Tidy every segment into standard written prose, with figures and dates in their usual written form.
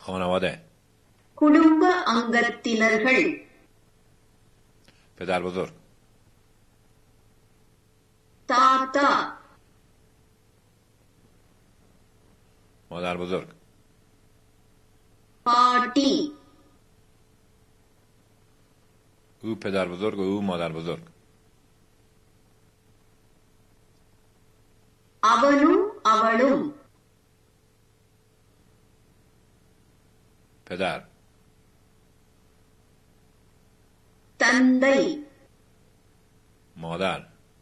خانواده. குடும்ப அங்கத்தினர்கள். پدر بزرگ. தாத்தா. مادر بزرگ. பாட்டி. او پدر بزرگ و او مادر بزرگ. அவனும் அவளும். پدر. தந்தை. مادر.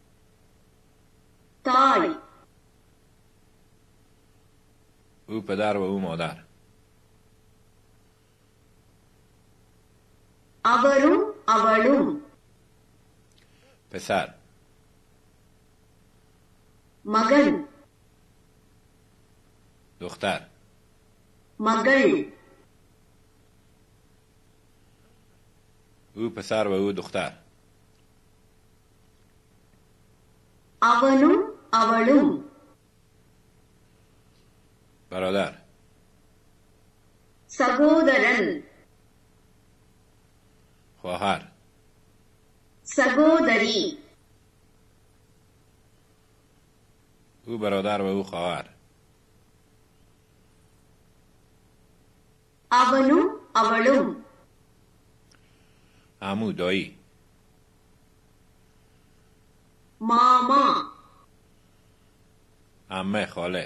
தாய். او پدر و او مادر. அவரும் அவளும். پسر. மகன். دختر. மகள். او پسر و او دختر. அவனும் அவளும். برادر. சகோதரன். خواهر. சகோதரி. او برادر و او خواهر. அவனும் அவளும். عمو دایی. மாமா. عمه خاله.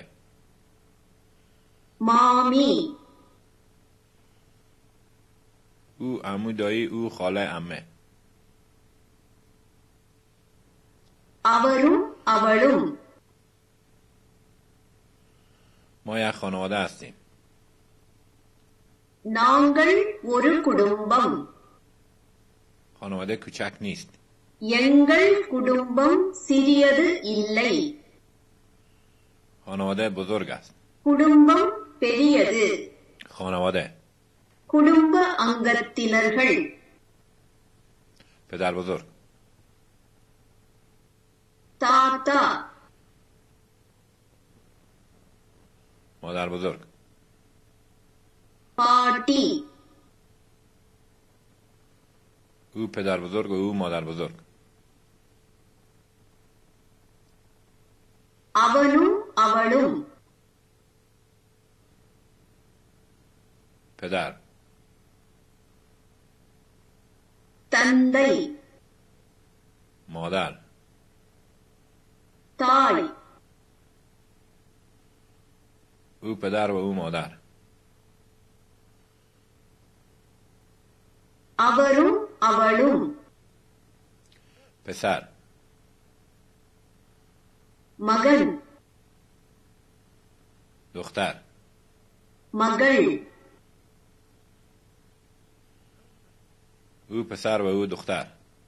மாமி. او عمو دایی او خاله عمه. அவரும் அவளும். ما یک خانواده هستیم. நாங்கள் ஒரு குடும்பம். خانواده کوچک نیست. எங்கள் குடும்பம் சிறியது இல்லை. خانواده بزرگ است. குடும்பம் பெரியது. خانواده. குடும்ப அங்கத்தினர்கள். پدر بزرگ. தாத்தா. مادر بزرگ. பாட்டி. او پدر بزرگ و او مادر بزرگ. அவனும் அவளும். پدر. தந்தை. مادر. தாய். او پدر و او مادر. அவரும் அவளும். پسر. மகன். دختر. மகள். او پسر و او دختر.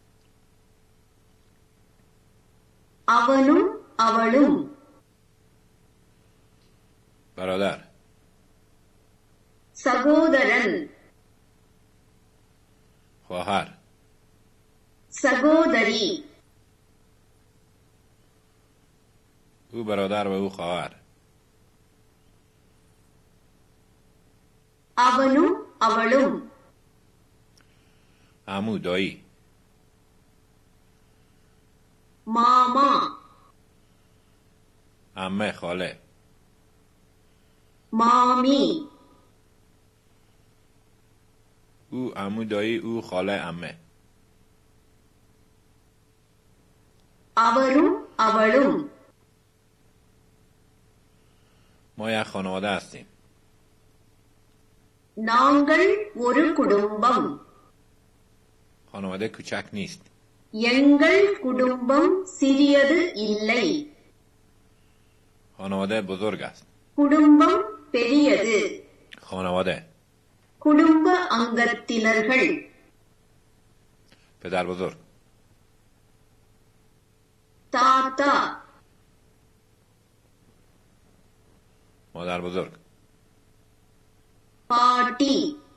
அவனும் அவளும். برادر. சகோதரன். خواهر. சகோதரி. او برادر و او خواهر. அவனும் அவளும். عمو دایی. மாமா. عمه خاله. மாமி. او عمو دایی او خاله عمه. அவரும் அவளும். ما یک خانواده هستیم. நாங்கள் ஒரு குடும்பம். خانواده کوچک نیست. எங்கள் குடும்பம் சிறியது இல்லை. خانواده بزرگ است. குடும்பம் பெரியது. خانواده. குடும்ப அங்கத்தினர்கள். پدر بزرگ. தாத்தா. مادر بزرگ. பாட்டி.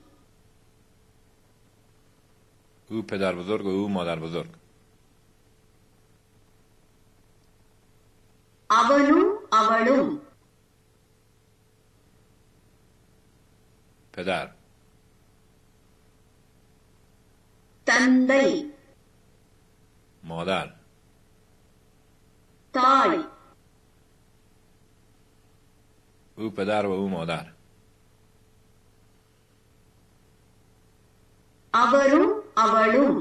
او پدر بزرگ و او مادر بزرگ. அவனும் அவளும். پدر. தந்தை مادر. தாய் او پدر و او مادر. அவரும் அவளும்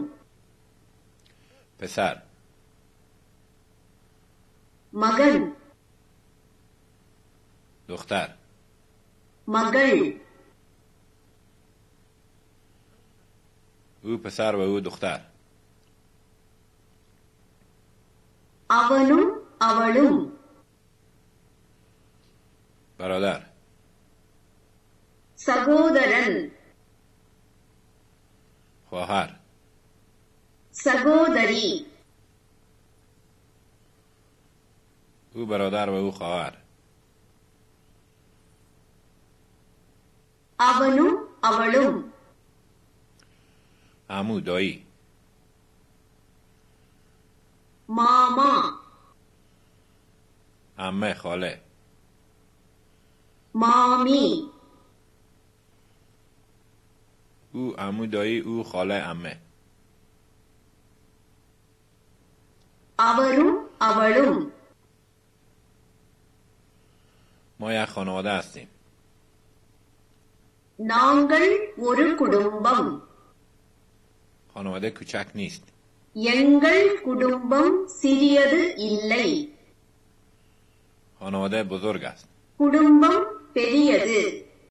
پسر. மகன் دختر. மகள் او پسر و او دختر. அவனும் அவளும் برادر. சகோதரன் خواهر. சகோதரி او برادر و او خواهر. அவனும் அவளும் عمو دایی. மாமா عمه خاله. மாமி او عمو دایی او خاله عمه. அவரும் அவளும் ما یک خانواده هستیم. நாங்கள் ஒரு குடும்பம். خانواده کوچک نیست. எங்கள் குடும்பம் சிறியது இல்லை. خانواده بزرگ است. குடும்பம் பெரியது.